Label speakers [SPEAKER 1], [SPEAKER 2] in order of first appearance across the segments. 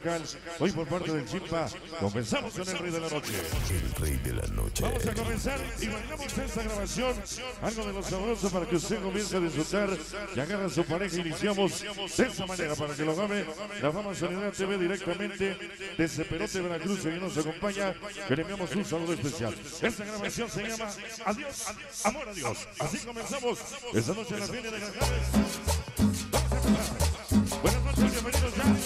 [SPEAKER 1] musical. Hoy por parte del Chimpa, comenzamos con el Rey de la Noche.
[SPEAKER 2] El Rey de la Noche.
[SPEAKER 1] Vamos a comenzar y bailamos esta grabación. Algo de lo sabroso para que usted comience a disfrutar y agarra a su pareja. Iniciamos de esta manera para que lo game la Fama Solidaridad TV directamente desde Perote, Veracruz. Y nos acompaña, que le enviamos un saludo especial. Esta grabación se llama Adiós, Amor a Dios. Así comenzamos esta noche en la Feria de Grajales. Vamos a empezar. Buenas noches, bienvenidos ya.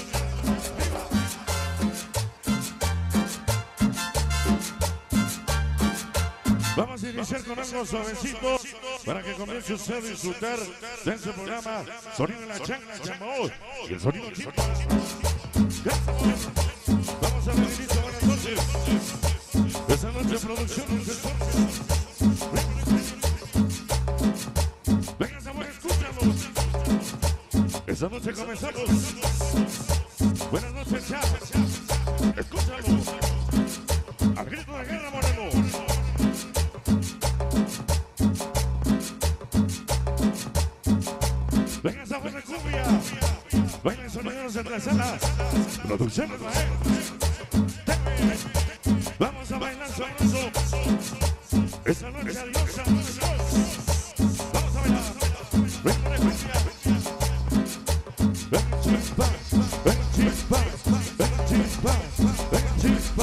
[SPEAKER 1] Vamos a iniciar con algo suavecito para que comience usted a disfrutar de este programa. Sonido en la changa, llamó y el sonido Chimpa. Vamos a ver inicio, buenas noches. Esta noche producción venga, Samuel, escúchalo. Esta noche comenzamos. Buenas noches, ya. Escúchalo. Al grito de guerra, Moreno. Venga esa buena cumbia. Venga sonidos de la sala. Producción de Mael. Vamos a bailar sabroso. Esa noche adiós, adiós. Vamos a bailar. Venga de cumbia. Venga Chimpa. Venga Chimpa. Venga Chimpa. Venga Chimpa.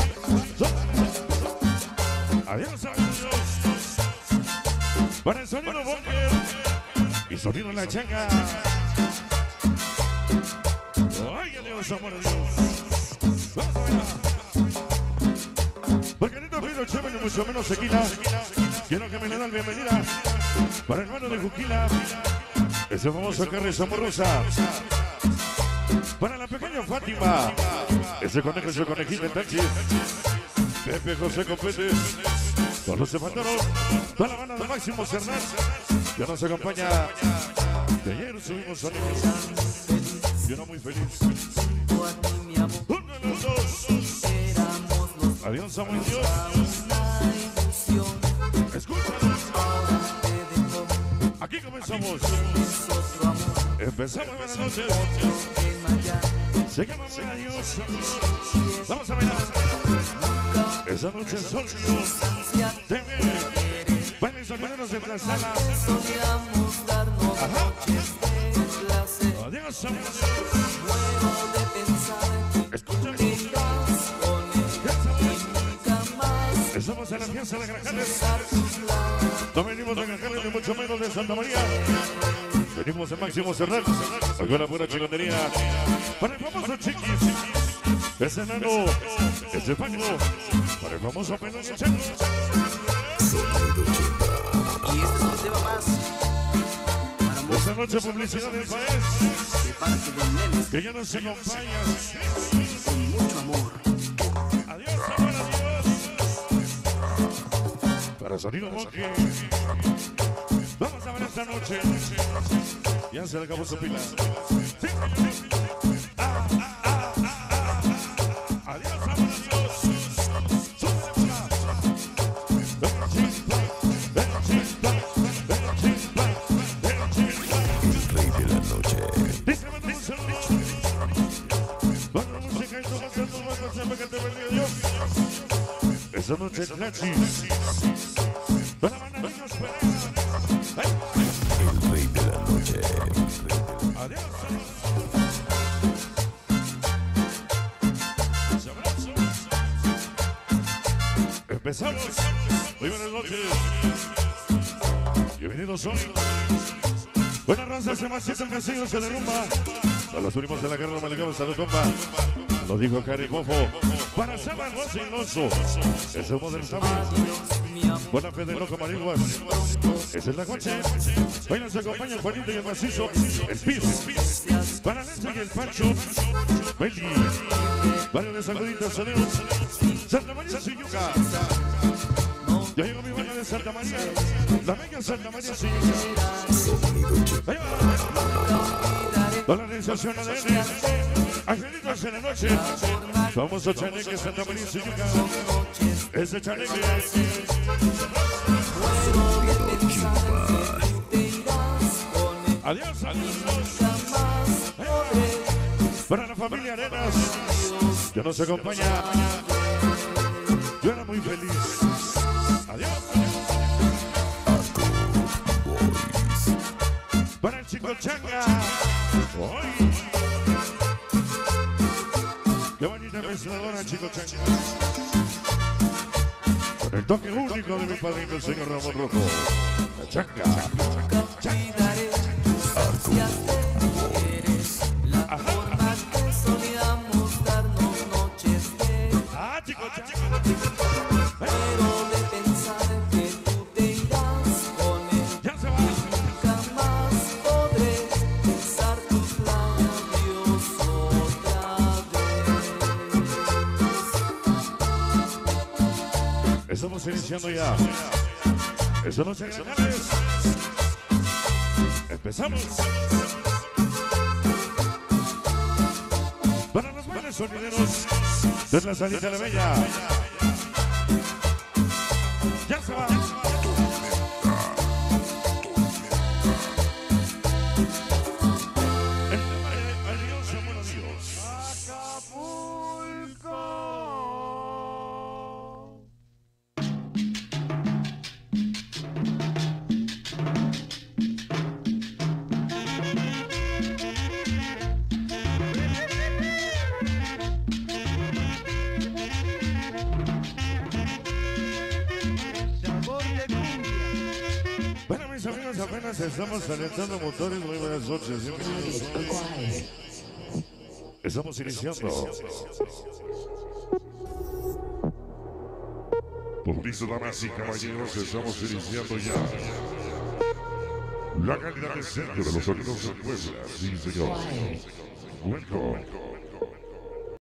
[SPEAKER 1] Adiós, adiós. Para el sonido Bunker. Y sonido en la changa. Ay, Dios, amor a Dios. Vamos a bailar. Porque no pido chévere, mucho menos tequila. Quiero que me le den bienvenida para el hermano de Juquila, ese famoso Carles Amorosa. Para la pequeña Fátima, ese conejo, ese conejito de taxis. Pepe José Copete, con los Cepataros, toda la banda de Máximo Cernal. Ya nos acompaña. De ayer subimos sonidos. Y uno muy feliz. Uno de los dos. Adiós, amo Dios. Escúchanos. Aquí comenzamos. Empezamos, buenas noches. Se llama Amor a Dios. Vamos a bailar. Esa noche es sol. Bailen sonideros de la sala. Ajá. Adiós, amor. Escúchanos. Estamos en la fiesta de Grajales. No venimos de Grajales ni mucho menos de Santa María. Venimos de Máximo Cernal. Con la pura chingonería. Para el famoso Chiquis. Ese enano. Ese fango. Para el famoso Pelón y el Chango.
[SPEAKER 3] Y este es un tema más.
[SPEAKER 1] Esta noche publicidad del país. Que ya nos acompaña.
[SPEAKER 3] Con mucho amor.
[SPEAKER 1] Adiós, amor, adiós. Para Sonido Bunker. Vamos a ver esta noche. Ya se le acabó su pila. Sí. Adiós, amor, adiós. Venga, Chimpa. Venga, Chimpa. Venga, Chimpa. Venga, Chimpa.
[SPEAKER 2] El Rey de la Noche.
[SPEAKER 1] Dice, manda un saludo. Manda música y tú vas a tu mano siempre que te bendiga Dios. Esa noche es gratis. Para banda niños Pereira.
[SPEAKER 2] El Rey de la Noche.
[SPEAKER 1] Adiós. Abrazo. Empezamos. Muy buenas noches. Bienvenidos hoy. Buenas razas, se machetan casillos, se derrumba. A los últimos de la guerra, me legamos a la compa. Lo dijo Cari Mofo. Para Saba Rosinoso. Es el modelo Saba. Buena fe de loco Mariguas. Esa es la coche. Hoy nos acompaña el Juanito y el Macizo. El Pis. Para Lenza y el Pancho. Belli. Barrio de Sacuditas, Saludos. Santa María Siyuca. Ya llegó mi banda de Santa María. La mega Santa María Siyuca. Ahí va. Con la realización ADN. Angelitos en la noche. Famoso chaneque Santa María Siyuca. Ese chaneque. Adiós, adiós. Para la familia Arenas, que nos acompaña. Yo era muy feliz. Adiós. Para el chico Changa. Hoy. Qué bonita mezcladora, chico Changa. Con el toque único de mi padrino, el señor Ramón Rojo. La Changa. Estamos iniciando ya. Eso no se grandes. Empezamos. Para los buenos sonideros de la salida de la bella. Ya se va. Adiós, amor, adiós. Acapulco. Bueno, mis amigos, apenas estamos calentando motores. Muy buenas noches. Estamos iniciando. Por listo, damas y caballeros, estamos iniciando ya. La calidad de centro de los sonidos de Puebla. Sí, señor. Welcome.